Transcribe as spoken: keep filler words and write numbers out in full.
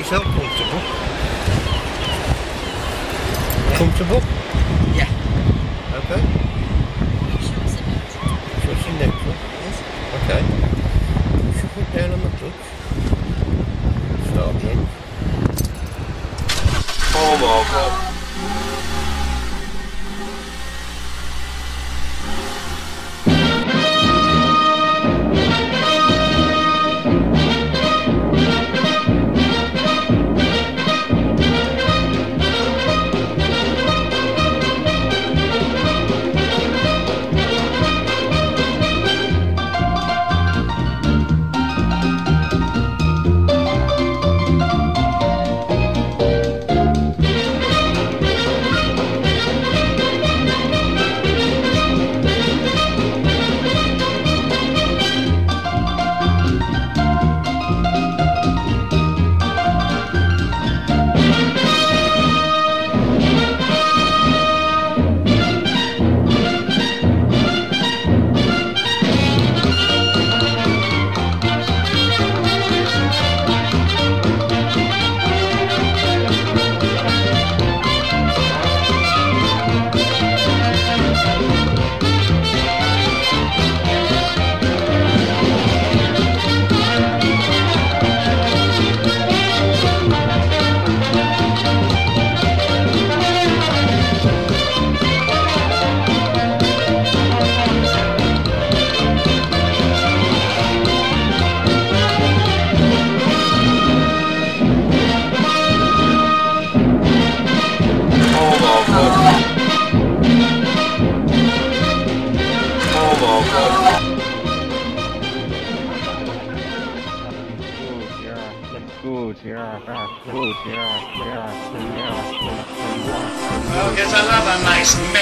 yourself comfortable? Yeah. Comfortable? Yeah. Okay. Sure it's in neutral. Sure it's in neutral? Yes. Okay. Push your foot down on the clutch. Start the engine. Oh my god. Oh, because I love a nice